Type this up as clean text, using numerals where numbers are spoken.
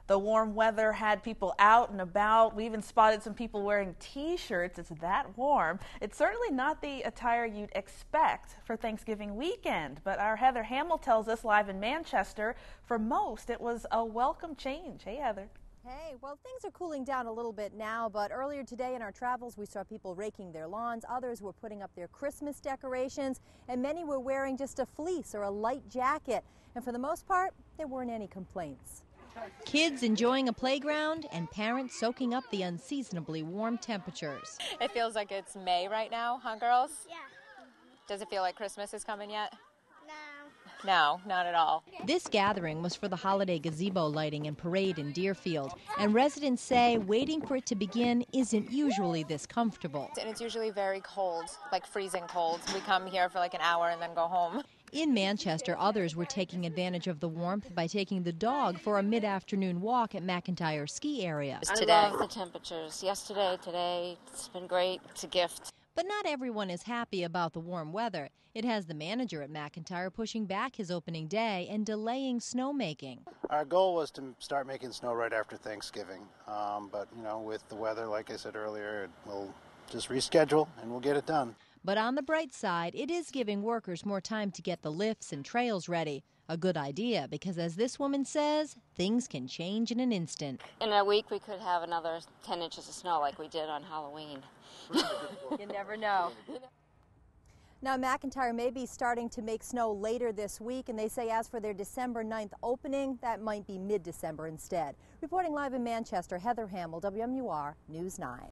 The warm weather had people out and about. We even spotted some people wearing t-shirts. It's that warm. It's certainly not the attire you'd expect for Thanksgiving weekend, but our Heather Hamill tells us live in Manchester, for most it was a welcome change. Hey, Heather. Hey, well, things are cooling down a little bit now, but earlier today in our travels we saw people raking their lawns, others were putting up their Christmas decorations, and many were wearing just a fleece or a light jacket. And for the most part, there weren't any complaints. Kids enjoying a playground and parents soaking up the unseasonably warm temperatures. It feels like it's May right now, huh, girls? Yeah. Does it feel like Christmas is coming yet? No. No, not at all. This gathering was for the holiday gazebo lighting and parade in Deerfield, and residents say waiting for it to begin isn't usually this comfortable. And it's usually very cold, like freezing cold. We come here for like an hour and then go home. In Manchester, others were taking advantage of the warmth by taking the dog for a mid-afternoon walk at McIntyre ski area. I love the temperatures. Yesterday, today, it's been great. It's a gift. But not everyone is happy about the warm weather. It has the manager at McIntyre pushing back his opening day and delaying snowmaking. Our goal was to start making snow right after Thanksgiving, but with the weather, like I said earlier, we'll just reschedule and we'll get it done. But on the bright side, it is giving workers more time to get the lifts and trails ready. A good idea, because as this woman says, things can change in an instant. In a week, we could have another 10 inches of snow like we did on Halloween. You never know. Now, McIntyre may be starting to make snow later this week, and they say as for their December 9th opening, that might be mid-December instead. Reporting live in Manchester, Heather Hamill, WMUR News 9.